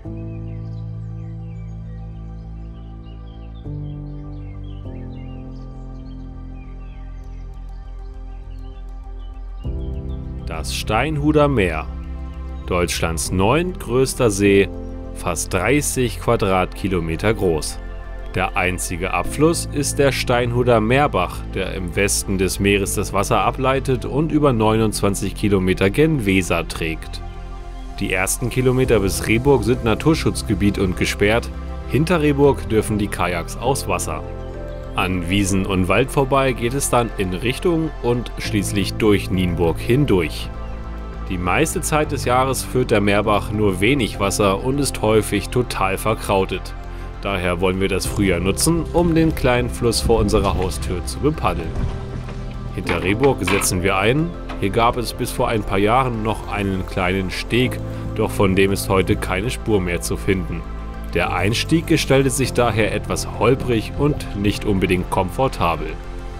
Das Steinhuder Meer, Deutschlands neuntgrößter See, fast 30 Quadratkilometer groß. Der einzige Abfluss ist der Steinhuder Meerbach, der im Westen des Meeres das Wasser ableitet und über 29 Kilometer gen Weser trägt. Die ersten Kilometer bis Rehburg sind Naturschutzgebiet und gesperrt, hinter Rehburg dürfen die Kajaks aus Wasser. An Wiesen und Wald vorbei geht es dann in Richtung und schließlich durch Nienburg hindurch. Die meiste Zeit des Jahres führt der Meerbach nur wenig Wasser und ist häufig total verkrautet. Daher wollen wir das Frühjahr nutzen, um den kleinen Fluss vor unserer Haustür zu bepaddeln. Hinter Rehburg setzen wir ein. Hier gab es bis vor ein paar Jahren noch einen kleinen Steg, doch von dem ist heute keine Spur mehr zu finden. Der Einstieg gestaltet sich daher etwas holprig und nicht unbedingt komfortabel.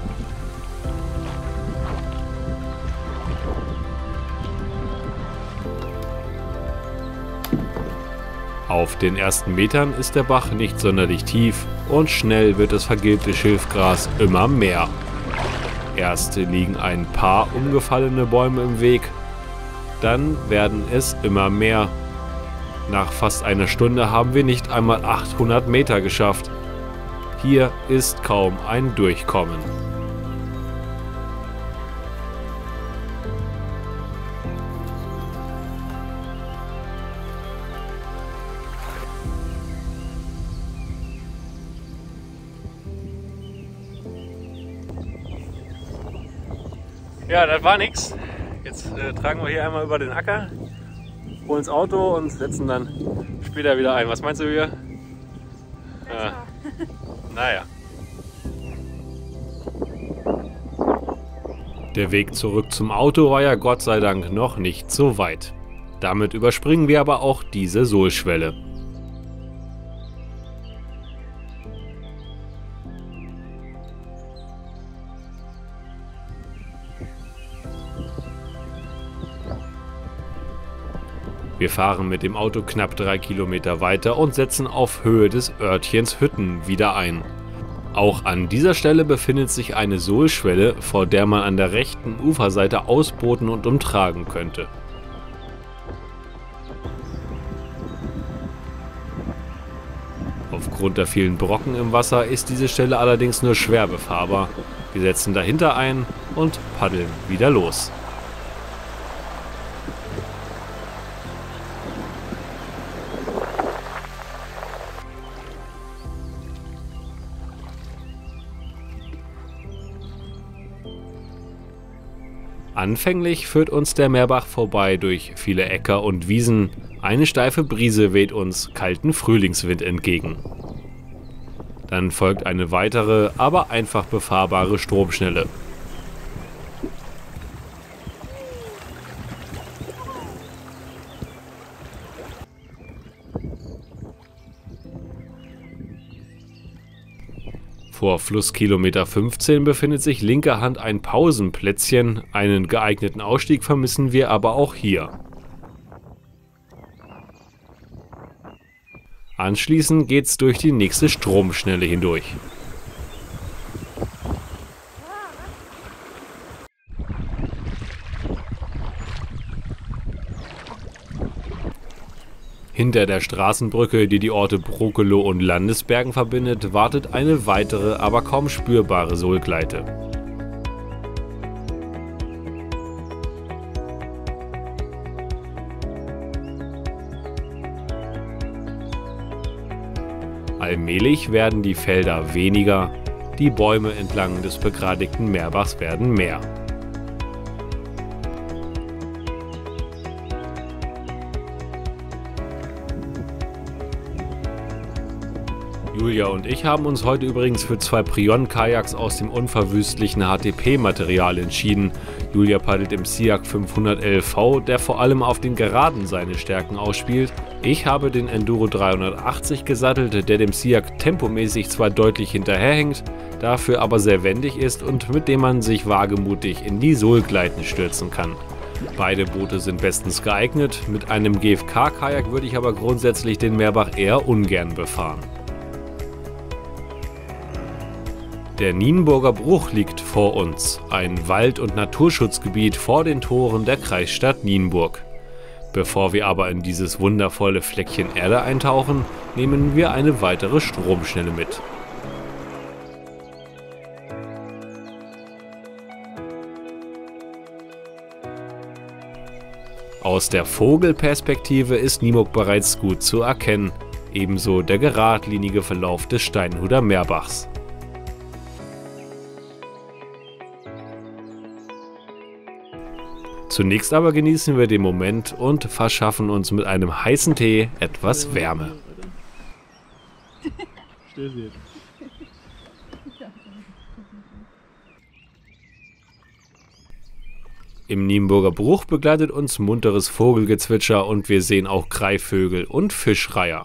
Auf den ersten Metern ist der Bach nicht sonderlich tief und schnell wird das vergilbte Schilfgras immer mehr. Erst liegen ein paar umgefallene Bäume im Weg, dann werden es immer mehr. Nach fast einer Stunde haben wir nicht einmal 800 Meter geschafft. Hier ist kaum ein Durchkommen. Ja, das war nix. Jetzt tragen wir hier einmal über den Acker, holen das Auto und setzen dann später wieder ein. Was meinst du hier? Naja. Der Weg zurück zum Auto war ja Gott sei Dank noch nicht so weit. Damit überspringen wir aber auch diese Sohlschwelle. Wir fahren mit dem Auto knapp 3 Kilometer weiter und setzen auf Höhe des Örtchens Hütten wieder ein. Auch an dieser Stelle befindet sich eine Sohlschwelle, vor der man an der rechten Uferseite ausbooten und umtragen könnte. Aufgrund der vielen Brocken im Wasser ist diese Stelle allerdings nur schwer befahrbar. Wir setzen dahinter ein und paddeln wieder los. Anfänglich führt uns der Meerbach vorbei durch viele Äcker und Wiesen. Eine steife Brise weht uns kalten Frühlingswind entgegen. Dann folgt eine weitere, aber einfach befahrbare Stromschnelle. Vor Flusskilometer 15 befindet sich linker Hand ein Pausenplätzchen, einen geeigneten Ausstieg vermissen wir aber auch hier. Anschließend geht's durch die nächste Stromschnelle hindurch. Hinter der Straßenbrücke, die die Orte Brokeloh und Landesbergen verbindet, wartet eine weitere, aber kaum spürbare Sohlgleite. Allmählich werden die Felder weniger, die Bäume entlang des begradigten Meerbachs werden mehr. Julia und ich haben uns heute übrigens für 2 Prion-Kajaks aus dem unverwüstlichen HTP-Material entschieden. Julia paddelt im SIAC 500 LV, der vor allem auf den Geraden seine Stärken ausspielt. Ich habe den Enduro 380 gesattelt, der dem SIAC tempomäßig zwar deutlich hinterherhängt, dafür aber sehr wendig ist und mit dem man sich wagemutig in die Sohlgleiten stürzen kann. Beide Boote sind bestens geeignet, mit einem GFK-Kajak würde ich aber grundsätzlich den Meerbach eher ungern befahren. Der Nienburger Bruch liegt vor uns, ein Wald- und Naturschutzgebiet vor den Toren der Kreisstadt Nienburg. Bevor wir aber in dieses wundervolle Fleckchen Erde eintauchen, nehmen wir eine weitere Stromschnelle mit. Aus der Vogelperspektive ist Nienburg bereits gut zu erkennen, ebenso der geradlinige Verlauf des Steinhuder Meerbachs. Zunächst aber genießen wir den Moment und verschaffen uns mit einem heißen Tee etwas Wärme. Im Nienburger Bruch begleitet uns munteres Vogelgezwitscher und wir sehen auch Greifvögel und Fischreiher.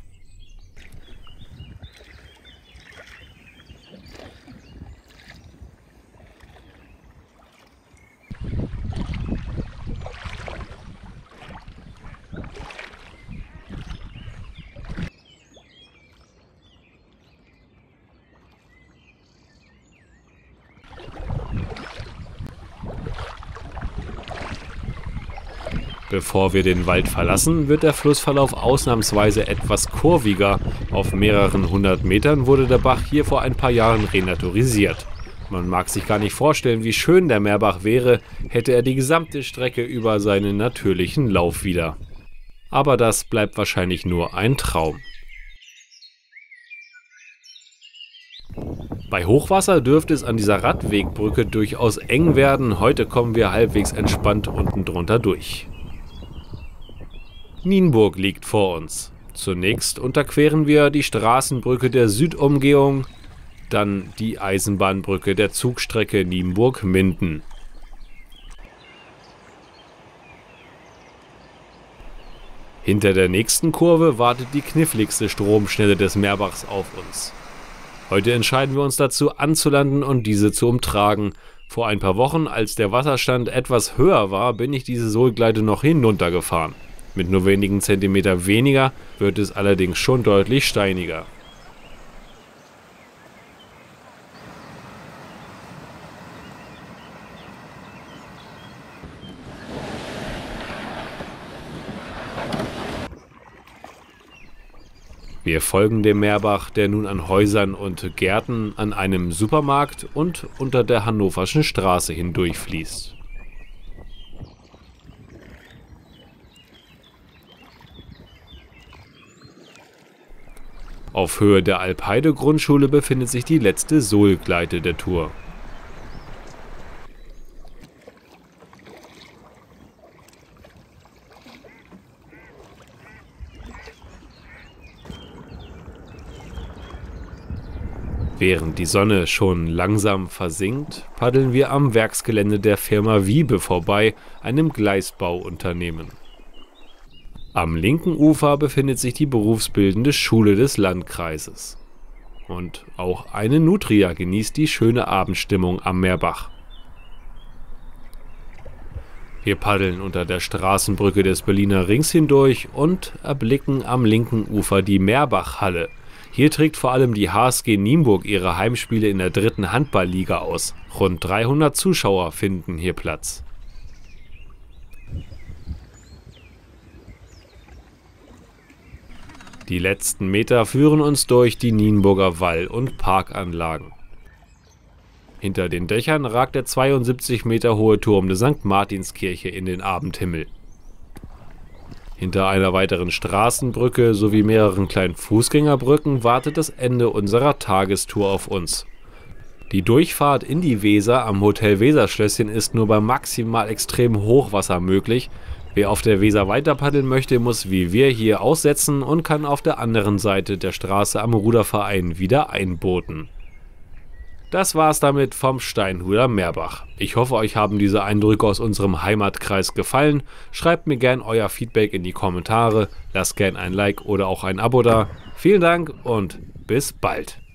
Bevor wir den Wald verlassen, wird der Flussverlauf ausnahmsweise etwas kurviger. Auf mehreren hundert Metern wurde der Bach hier vor ein paar Jahren renaturisiert. Man mag sich gar nicht vorstellen, wie schön der Meerbach wäre, hätte er die gesamte Strecke über seinen natürlichen Lauf wieder. Aber das bleibt wahrscheinlich nur ein Traum. Bei Hochwasser dürfte es an dieser Radwegbrücke durchaus eng werden. Heute kommen wir halbwegs entspannt unten drunter durch. Nienburg liegt vor uns. Zunächst unterqueren wir die Straßenbrücke der Südumgehung, dann die Eisenbahnbrücke der Zugstrecke Nienburg-Minden. Hinter der nächsten Kurve wartet die kniffligste Stromschnelle des Meerbachs auf uns. Heute entscheiden wir uns dazu anzulanden und diese zu umtragen. Vor ein paar Wochen, als der Wasserstand etwas höher war, bin ich diese Sohlgleite noch hinuntergefahren. Mit nur wenigen Zentimeter weniger wird es allerdings schon deutlich steiniger. Wir folgen dem Meerbach, der nun an Häusern und Gärten, an einem Supermarkt und unter der Hannoverschen Straße hindurchfließt. Auf Höhe der Alpheide-Grundschule befindet sich die letzte Sohlgleite der Tour. Während die Sonne schon langsam versinkt, paddeln wir am Werksgelände der Firma Wiebe vorbei, einem Gleisbauunternehmen. Am linken Ufer befindet sich die berufsbildende Schule des Landkreises. Und auch eine Nutria genießt die schöne Abendstimmung am Meerbach. Wir paddeln unter der Straßenbrücke des Berliner Rings hindurch und erblicken am linken Ufer die Meerbachhalle. Hier trägt vor allem die HSG Nienburg ihre Heimspiele in der 3. Handballliga aus. Rund 300 Zuschauer finden hier Platz. Die letzten Meter führen uns durch die Nienburger Wall- und Parkanlagen. Hinter den Dächern ragt der 72 Meter hohe Turm der St. Martinskirche in den Abendhimmel. Hinter einer weiteren Straßenbrücke sowie mehreren kleinen Fußgängerbrücken wartet das Ende unserer Tagestour auf uns. Die Durchfahrt in die Weser am Hotel Weserschlösschen ist nur bei maximal extremem Hochwasser möglich. Wer auf der Weser weiter paddeln möchte, muss wie wir hier aussetzen und kann auf der anderen Seite der Straße am Ruderverein wieder einbooten. Das war's damit vom Steinhuder Meerbach. Ich hoffe, euch haben diese Eindrücke aus unserem Heimatkreis gefallen. Schreibt mir gern euer Feedback in die Kommentare, lasst gern ein Like oder auch ein Abo da. Vielen Dank und bis bald.